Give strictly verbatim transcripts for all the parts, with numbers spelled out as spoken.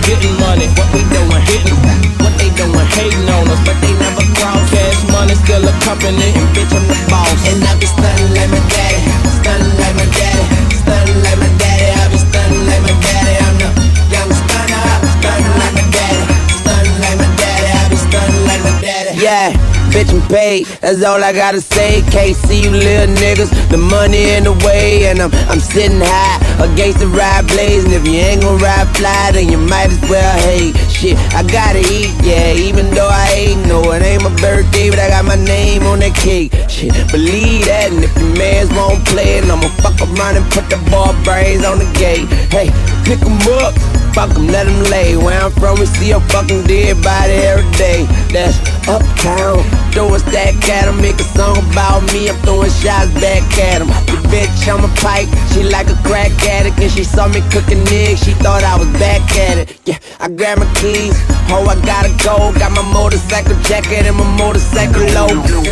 getting money. What we doing, hitting. What they doing, hating on us, but they never cross. Cash money still a company, and bitch I'm the boss. And I be stunning like my daddy, stunning like my daddy, stunning like my daddy. I be stunning like my daddy. I'm the young stunner, stunning like my daddy, stunning like my daddy. I be stunning like my daddy. Yeah, bitch I'm paid, that's all I gotta say. Can't see you little niggas, the money in the way. And I'm, I'm sitting high against the ride blaze. And if you ain't gon' ride fly, then you might as well hate. Shit, I gotta eat, yeah, even though I ain't. No, it ain't my birthday, but I got my name on that cake. Shit, believe that, and if your mans won't play it, I'ma fuck around and put the ball brains on the gate. Hey, pick 'em up, fuck 'em, let 'em lay. Where I'm from, we see a fucking dead body every day. That's uptown, throw a stack at 'em, make a song about me, I'm throwing shots back at 'em. The bitch, I'm a pipe, she like a crack addict, and she saw me cooking eggs, she thought I was back at it. Yeah, I grabbed my keys, oh I gotta go, got my motorcycle jacket and my motorcycle low.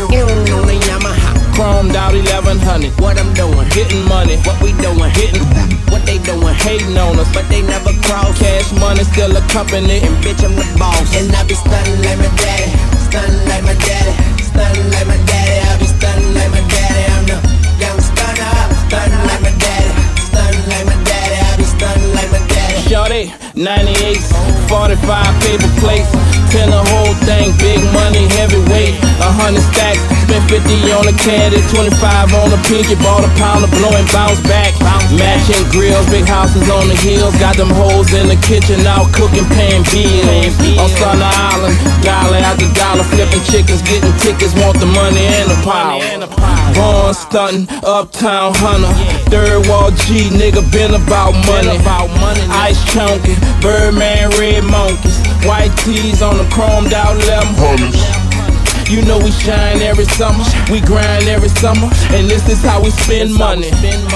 On the Yamaha, chromed out eleven hundred. what I'm doing, Getting money. what we doing, Hitting. what they doing, Hating on us, but they never cross. cash money still a company, And bitch, I'm the boss. And I be stunning like my daddy, stunning like my daddy, stunning like my daddy. I be stunning like my daddy. I'm the young stunner, stunning like my daddy, stunning like my daddy. I be stunning like my daddy. Shorty, ninety-eight, forty-five paper plates, ten the whole thing, big money, heavyweight, a hundred stacks, spent fifty on a caddy, twenty-five on a pinky, bought a pound of blowing, bounce back, matching grills, big houses on the hills, got them hoes in the kitchen, now cooking, paying bills, on Thunder Island, dollar after dollar, flipping chickens, getting tickets, want the money and the power, born stunting, uptown hunter, third wall G, nigga been about money, ice chunky, Birdman, red monkeys, white tees on the chromed out eleven hundreds. You know we shine every summer, we grind every summer, and this is how we spend money.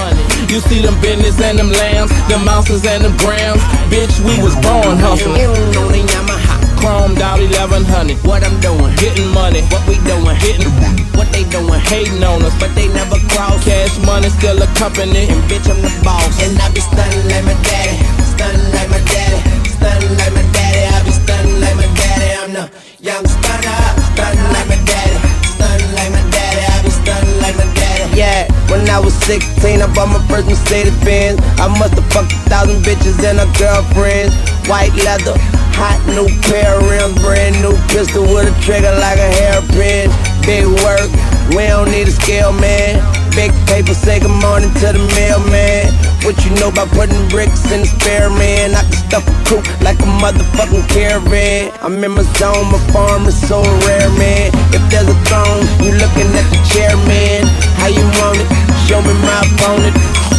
You see them business and them lambs, them ounces and them grams, bitch we was born hustling. On the Yamaha, Chromed out eleven hundred, what I'm doing, getting money, what we doing, hitting. what they doing, Hating on us, but they never cross. cash money still a company, And bitch, I'm the boss. And I be stunning like my daddy, stunning like my daddy, stunning like my daddy. I be stunning like my daddy. I'm the young stunner, stunning like my daddy, stunning like my daddy. I be stunning like my daddy. Yeah, when I was sixteen, I bought my first Mercedes Benz. I must have fucked a thousand bitches and her girlfriends. White leather, hot new pair of rims, brand new pistol with a trigger like a hairpin. Big work, we don't need a scale, man. Big paper, say good morning to the mailman. What you know about putting bricks in the spare, man? I can stuff a coupe like a motherfucking caravan. I'm in my zone, my farm is so rare, man. If there's a throne, you looking at the chair, man. How you want it? Show me my opponent.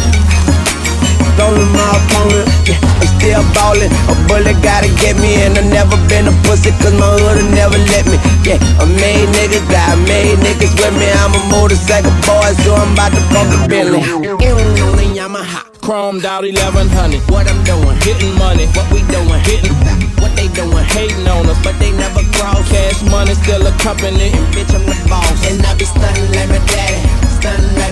Stolen my opponent, yeah, I'm still ballin'. A bullet gotta get me, and I never been a pussy, cause my hood'll never let me. Yeah, a made nigga, got made niggas with me. I'm a motorcycle boy, so I'm about to fuck a Bentley. On the Yamaha, chromed out eleven hundred, what I'm doing, getting money, what we doing, hitting. what they doing, Hating on us, but they never cross. cash money still a company, And bitch, I'm the boss. And I be stunning like my daddy, stunning like